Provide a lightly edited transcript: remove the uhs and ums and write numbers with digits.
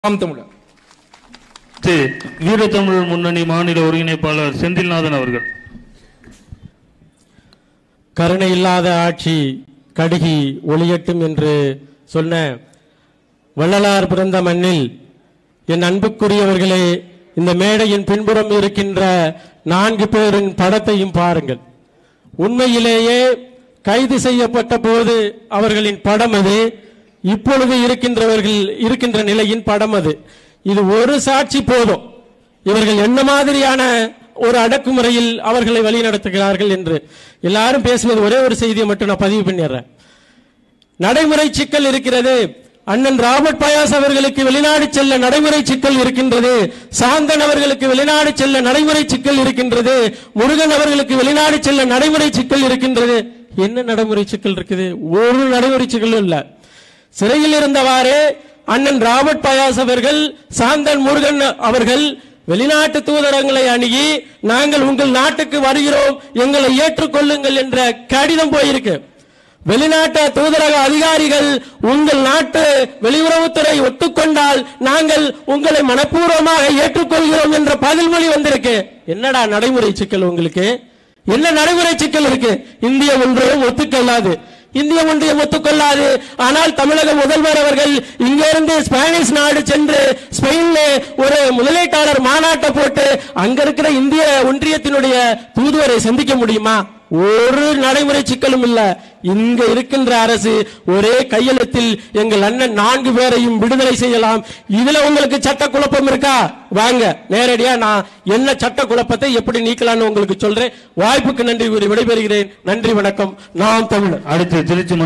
தமிழர் வீரத்தமிழ் முன்னணி மாநில ஒருங்கிணைப்பாளர் செந்தில்நாதன் அவர்கள். கருணை இல்லாத ஆட்சி கடுகி ஒளியட்டும் என்று சொன்ன வள்ளலார் பிறந்த மண்ணில் என் அன்புக்குரியவர்களே, இந்த மேடையின் பின்புறம் இருக்கின்ற 4 பேரின் படத்தையும் பாருங்கள். உண்மையிலேயே கைது செய்யப்பட்ட போது அவர்களின் படம் அது, இப்பொழுது இருக்கின்ற நிலையின் படம் அது. இது ஒரு சாட்சி போதும் இவர்கள் என்ன மாதிரியான ஒரு அடக்குமுறையில் அவர்களை வழிநடத்துகிறார்கள் என்று. எல்லாரும் பேசுவது ஒரே ஒரு செய்தியை மட்டும் நான் பதிவு பண்ணிடுறேன். நடைமுறை சிக்கல் இருக்கிறது. அண்ணன் ராபர்ட் பயாஸ் அவர்களுக்கு வெளிநாடு செல்ல நடைமுறை சிக்கல் இருக்கின்றது. சாந்தன் அவர்களுக்கு வெளிநாடு செல்ல நடைமுறை சிக்கல் இருக்கின்றது. முருகன் அவர்களுக்கு வெளிநாடு செல்ல நடைமுறை சிக்கல் இருக்கின்றது. என்ன நடைமுறை சிக்கல் இருக்குது? ஒரு நடைமுறை சிக்கலும் இல்ல. சிறையில் இருந்தவாறு அண்ணன் ராபர்ட் பயாஸ் அவர்கள், சாந்தன் முருகன் அவர்கள் வெளிநாட்டு தூதரங்களை அணுகி நாங்கள் உங்கள் நாட்டுக்கு வருகிறோம், எங்களை ஏற்றுக்கொள்ளுங்கள் என்ற கடிதம் போயிருக்கு. வெளிநாட்டு தூதரக அதிகாரிகள் உங்கள் நாட்டு வெளியுறவுத்துறை ஒத்துக்கொண்டால் நாங்கள் உங்களை மனப்பூர்வமாக ஏற்றுக்கொள்கிறோம் என்ற பதில் மொழி வந்திருக்கு. என்னடா நடைமுறை சிக்கல் உங்களுக்கு? என்ன நடைமுறை சிக்கல் இருக்கு? இந்திய ஒன்றியம் ஒத்துக்கொள்ளாது, இந்திய ஒன்றியம் ஒத்துக்கொள்ளாது. ஆனால் தமிழக முதல்வர் அவர்கள் இங்கிருந்து ஸ்பானிஷ் நாடு சென்று ஸ்பெயின்ல ஒரு முதலீட்டாளர் மாநாட்டை போட்டு அங்க இருக்கிற இந்திய ஒன்றியத்தினுடைய தூதுவரை சந்திக்க முடியுமா? ஒரு நடைமுறை சிக்கலும் இல்ல. இங்க இருக்கின்ற அரசு ஒரே கையெழுத்தில் எங்கள் அண்ணன் 4 பேரையும் விடுதலை செய்யலாம். இதுல உங்களுக்கு சட்ட குழப்பம் இருக்கா? வாங்க நேரடியா நான் என்ன சட்ட குழப்பத்தை எப்படி நீக்கலாம்னு உங்களுக்கு சொல்றேன். வாய்ப்புக்கு நன்றி கூறி விடைபெறுகிறேன். நன்றி, வணக்கம். நாம் தமிழர். அடுத்து திருச்சி